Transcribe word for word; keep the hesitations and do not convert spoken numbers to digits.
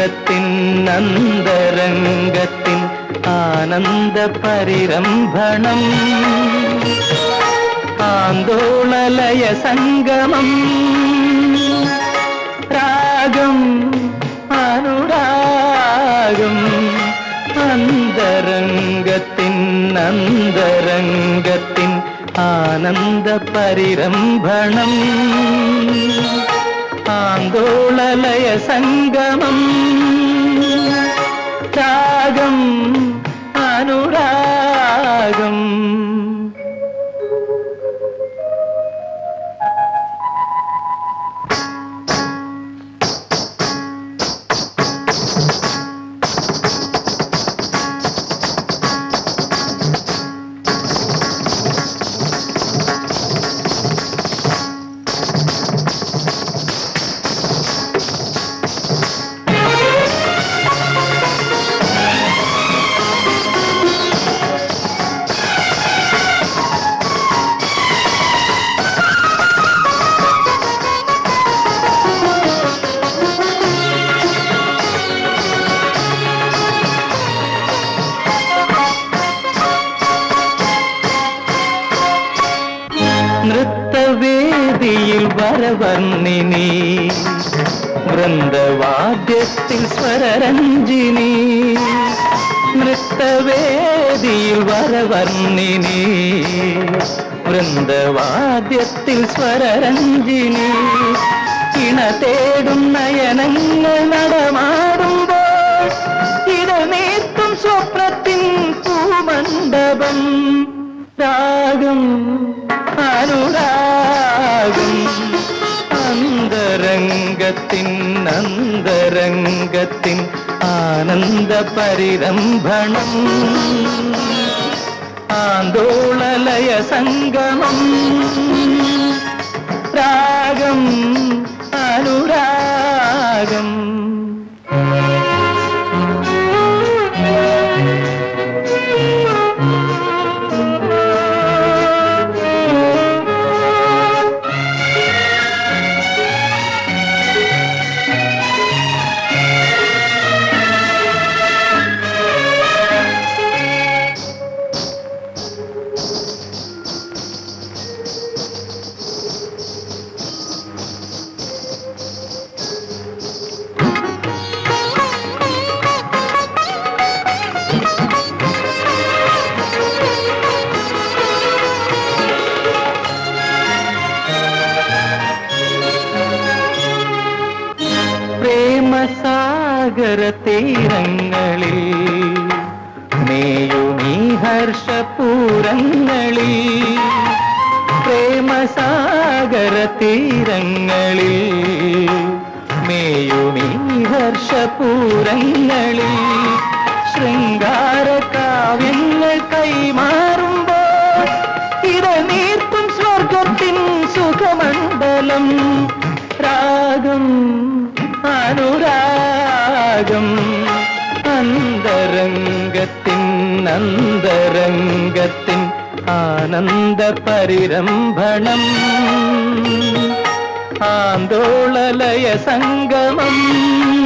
രാഗത്തിൻ അന്തരംഗത്തിൻ ആനന്ദ പരിരംഭണം ആന്തോളലയ സംഗമം രാഗം അനുരാഗം അന്തരംഗത്തിൻ അന്തരംഗത്തിൻ ആനന്ദ പരിരംഭണം ആന്തോളലയ സംഗമം രാഗം അനുരാഗം നൃത്തവേദിയിൽ വരവർണ്ണിനി വൃന്ദവാദ്യത്തിൽ സ്വരരഞ്ജിനി നൃത്തവേദിയിൽ വരവർണ്ണിനി വൃന്ദവാദ്യത്തിൽ സ്വരരഞ്ജിനി ഇണ തേടും നയനങ്ങൾ നടമാടുമ്പോൾ ഇടനീർത്തും സ്വപ്നത്തിൻ പൂമണ്ഡപം രാഗം അനുരാഗം അന്തരംഗത്തിൻ അന്തരംഗത്തിൻ ആനന്ദ പരിരംഭണം ആന്തോളലയ സംഗമം രാഗം അനുരാഗം പ്രേമസാഗര തീരങ്ങളിൽ മേയുമീ ഹർഷപൂരങ്ങളിൽ പ്രേമസാഗര തീരങ്ങളിൽ മേയുമീ ഹർഷപൂരങ്ങളിൽ ശൃംഗാര കാവ്യങ്ങൾ കൈമാറുമ്പോൾ ഇടനീർത്തും സ്വർഗത്തിൻ സുഖമണ്ഡലം രാഗം അനുരാഗം അന്തരംഗത്തിൻ അന്തരംഗത്തിൻ ആനന്ദ പരിരംഭണം ആന്തോളലയ സംഗമം